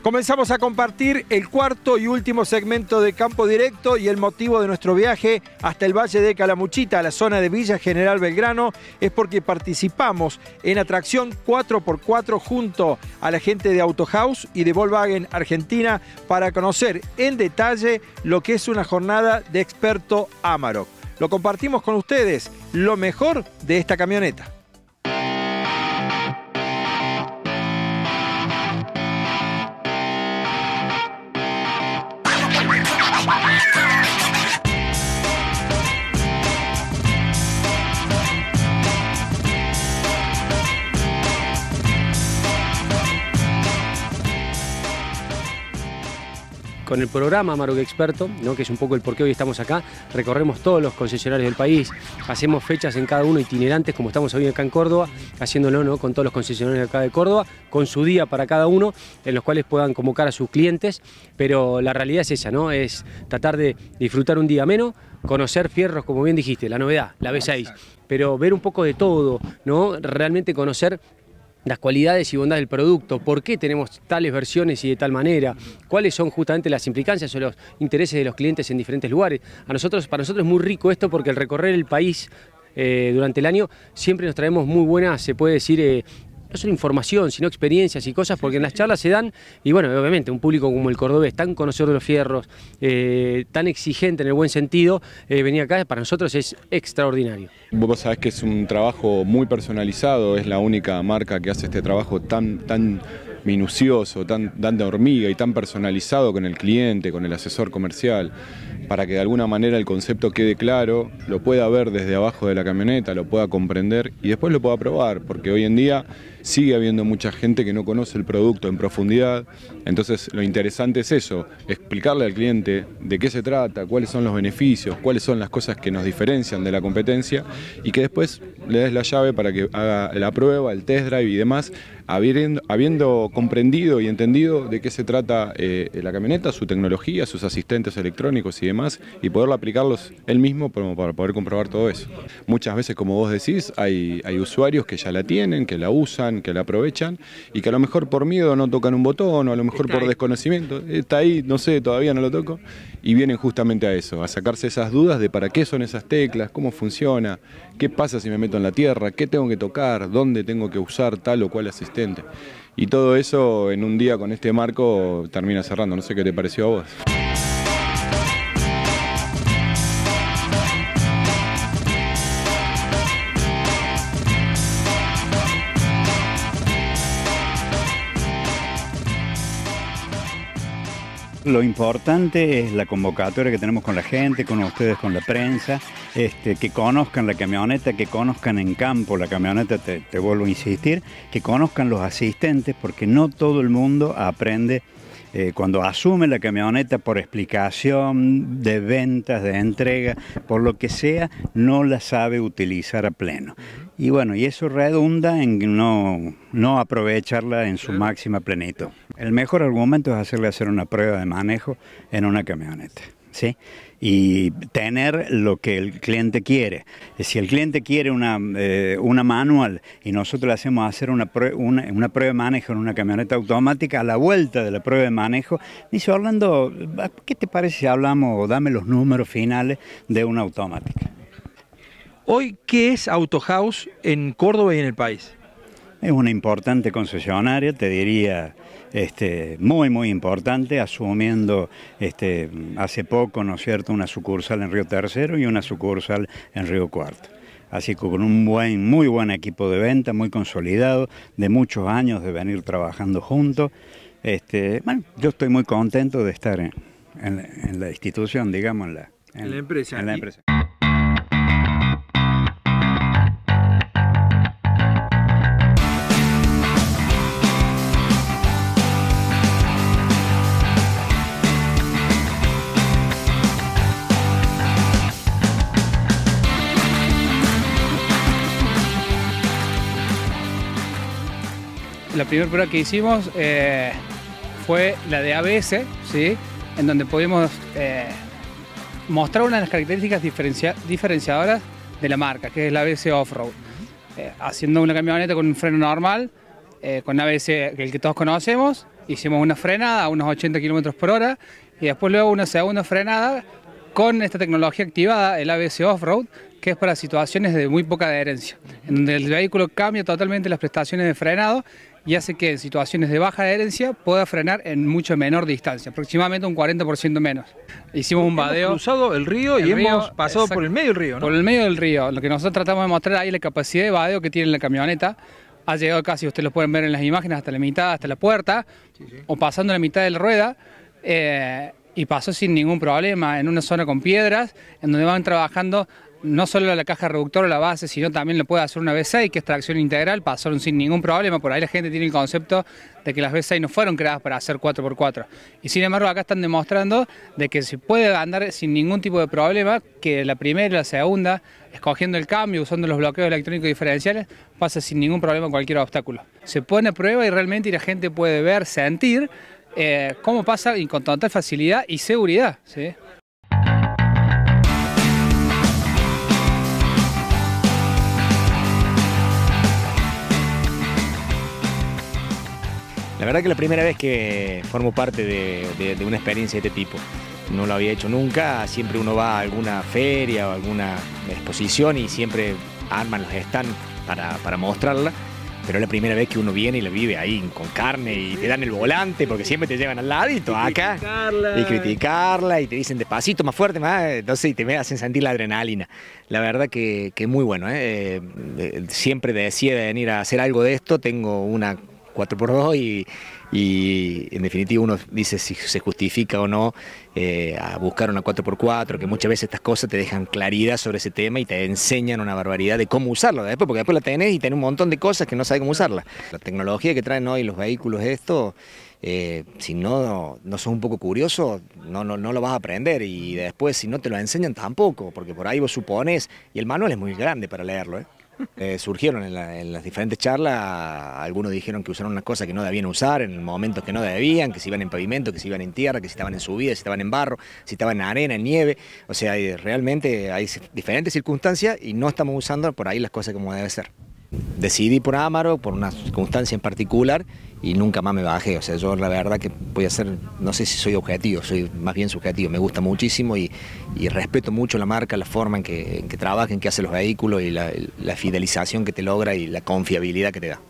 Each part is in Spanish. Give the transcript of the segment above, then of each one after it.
Comenzamos a compartir el cuarto y último segmento de Campo Directo y el motivo de nuestro viaje hasta el Valle de Calamuchita, a la zona de Villa General Belgrano, es porque participamos en atracción 4x4 junto a la gente de Autohaus y de Volkswagen Argentina para conocer en detalle lo que es una jornada de experto Amarok. Lo compartimos con ustedes, lo mejor de esta camioneta. Con el programa Amarok Experto, ¿no?, que es un poco el por qué hoy estamos acá, recorremos todos los concesionarios del país, hacemos fechas en cada uno itinerantes, como estamos hoy acá en Córdoba, haciéndolo, ¿no?, con todos los concesionarios de acá de Córdoba, con su día para cada uno, en los cuales puedan convocar a sus clientes, pero la realidad es esa, ¿no?, es tratar de disfrutar un día menos, conocer fierros, como bien dijiste, la novedad, la V6, pero ver un poco de todo, ¿no?, realmente conocer las cualidades y bondades del producto, por qué tenemos tales versiones y de tal manera, cuáles son justamente las implicancias o los intereses de los clientes en diferentes lugares. Para nosotros es muy rico esto porque el recorrer el país durante el año siempre nos traemos muy buenas, se puede decir, no solo información, sino experiencias y cosas, porque en las charlas se dan, y bueno, obviamente un público como el cordobés, tan conocedor de los fierros, tan exigente en el buen sentido, venir acá para nosotros es extraordinario. Vos sabés que es un trabajo muy personalizado, es la única marca que hace este trabajo tan minucioso, tan de hormiga y tan personalizado con el cliente, con el asesor comercial, para que de alguna manera el concepto quede claro, lo pueda ver desde abajo de la camioneta, lo pueda comprender y después lo pueda probar, porque hoy en día sigue habiendo mucha gente que no conoce el producto en profundidad. Entonces lo interesante es eso, explicarle al cliente de qué se trata, cuáles son los beneficios, cuáles son las cosas que nos diferencian de la competencia y que después le des la llave para que haga la prueba, el test drive y demás, habiendo comprendido y entendido de qué se trata la camioneta, su tecnología, sus asistentes electrónicos y demás, y poderlo aplicarlos él mismo para poder comprobar todo eso. Muchas veces, como vos decís, hay usuarios que ya la tienen, que la usan, que la aprovechan y que a lo mejor por miedo no tocan un botón o a lo mejor por desconocimiento, está ahí, no sé, todavía no lo toco, y vienen justamente a eso, a sacarse esas dudas de para qué son esas teclas, cómo funciona, qué pasa si me meto en la tierra, qué tengo que tocar, dónde tengo que usar tal o cual asistente. Y todo eso en un día con este marco termina cerrando, no sé qué te pareció a vos. Lo importante es la convocatoria que tenemos con la gente, con ustedes, con la prensa, que conozcan la camioneta, que conozcan en campo la camioneta, te vuelvo a insistir, que conozcan los asistentes, porque no todo el mundo aprende cuando asume la camioneta por explicación de ventas, de entrega, por lo que sea, no la sabe utilizar a pleno. Y bueno, y eso redunda en no aprovecharla en su máxima plenitud. El mejor argumento es hacer una prueba de manejo en una camioneta, ¿sí? Y tener lo que el cliente quiere. Si el cliente quiere una manual y nosotros le hacemos hacer una prueba de manejo en una camioneta automática, a la vuelta de la prueba de manejo, dice: Orlando, ¿qué te parece si hablamos o dame los números finales de una automática? Hoy, ¿qué es Autohaus en Córdoba y en el país? Es una importante concesionaria, te diría, muy importante, asumiendo hace poco, ¿no es cierto?, una sucursal en Río Tercero y una sucursal en Río Cuarto. Así que con un muy buen equipo de venta, muy consolidado, de muchos años de venir trabajando juntos. Bueno, yo estoy muy contento de estar en la institución, digamos, en la empresa. La primera prueba que hicimos fue la de ABS, ¿sí?, en donde pudimos mostrar una de las características diferenciadoras de la marca, que es la ABS Off-Road. Haciendo una camioneta con un freno normal, con ABS, el que todos conocemos, hicimos una frenada a unos 80 km por hora y después luego una segunda frenada con esta tecnología activada, el ABS Off-Road, que es para situaciones de muy poca adherencia, en donde el vehículo cambia totalmente las prestaciones de frenado y hace que en situaciones de baja adherencia pueda frenar en mucho menor distancia, aproximadamente un 40% menos. Hicimos un vadeo. Hemos cruzado el río y hemos pasado por el medio del río, ¿no? Por el medio del río. Lo que nosotros tratamos de mostrar ahí es la capacidad de vadeo que tiene la camioneta. Ha llegado casi, ustedes lo pueden ver en las imágenes, hasta la mitad, hasta la puerta, o pasando la mitad de la rueda. Y pasó sin ningún problema en una zona con piedras, en donde van trabajando no solo la caja reductora o la base, sino también lo puede hacer una V6, que es tracción integral, pasaron sin ningún problema. Por ahí la gente tiene el concepto de que las V6 no fueron creadas para hacer 4x4. Y sin embargo acá están demostrando de que se puede andar sin ningún tipo de problema, que la primera y la segunda, escogiendo el cambio, usando los bloqueos electrónicos diferenciales, pasa sin ningún problema cualquier obstáculo. Se pone a prueba y realmente la gente puede ver, sentir cómo pasa y con total facilidad y seguridad, ¿sí? La verdad que la primera vez que formo parte de una experiencia de este tipo. No lo había hecho nunca, siempre uno va a alguna feria o alguna exposición y siempre arman los stands para mostrarla, pero es la primera vez que uno viene y la vive ahí con carne y te dan el volante porque siempre te llevan al ladito acá y criticarla y te dicen despacito, más fuerte, más, entonces te hacen sentir la adrenalina. La verdad que muy bueno, siempre decía de venir a hacer algo de esto, tengo una 4x2 y en definitiva uno dice si se justifica o no a buscar una 4x4, que muchas veces estas cosas te dejan claridad sobre ese tema y te enseñan una barbaridad de cómo usarlo después, porque después la tenés y tenés un montón de cosas que no sabes cómo usarla. La tecnología que traen hoy los vehículos si no sos un poco curioso, no lo vas a aprender y después si no te lo enseñan tampoco, porque por ahí vos supones, y el manual es muy grande para leerlo, surgieron en las diferentes charlas, algunos dijeron que usaron unas cosas que no debían usar en momentos que no debían, que si iban en pavimento, que si iban en tierra, que si estaban en subida, si estaban en barro, si estaban en arena, en nieve, o sea, realmente hay diferentes circunstancias y no estamos usando por ahí las cosas como debe ser. Decidí por Amarok, por una circunstancia en particular y nunca más me bajé, o sea, yo la verdad que voy a ser, no sé si soy objetivo, soy más bien subjetivo, me gusta muchísimo y respeto mucho la marca, la forma en que trabaja, en que hace los vehículos y la fidelización que te logra y la confiabilidad que te da.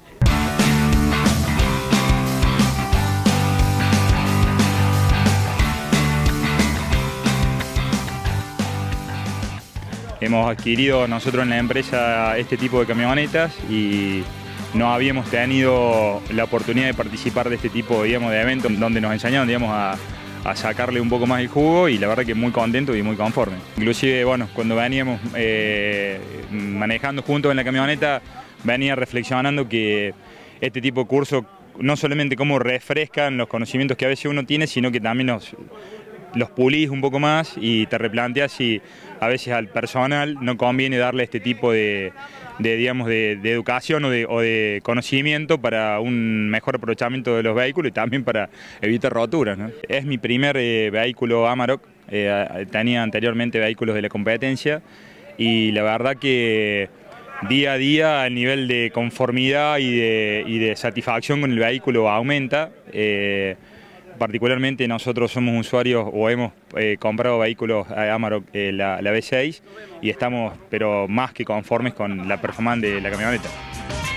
Hemos adquirido nosotros en la empresa este tipo de camionetas y no habíamos tenido la oportunidad de participar de este tipo, digamos, de eventos donde nos enseñaron, digamos, a sacarle un poco más el jugo y la verdad que muy contento y muy conforme. Inclusive, bueno, cuando veníamos manejando juntos en la camioneta, venía reflexionando que este tipo de cursos no solamente como refrescan los conocimientos que a veces uno tiene, sino que también los pulís un poco más y te replanteas si a veces al personal no conviene darle este tipo de educación o de conocimiento para un mejor aprovechamiento de los vehículos y también para evitar roturas, ¿no? Es mi primer vehículo Amarok, tenía anteriormente vehículos de la competencia y la verdad que día a día el nivel de conformidad y de satisfacción con el vehículo aumenta. Particularmente nosotros somos usuarios o hemos comprado vehículos Amarok, la V6, y estamos pero más que conformes con la performance de la camioneta.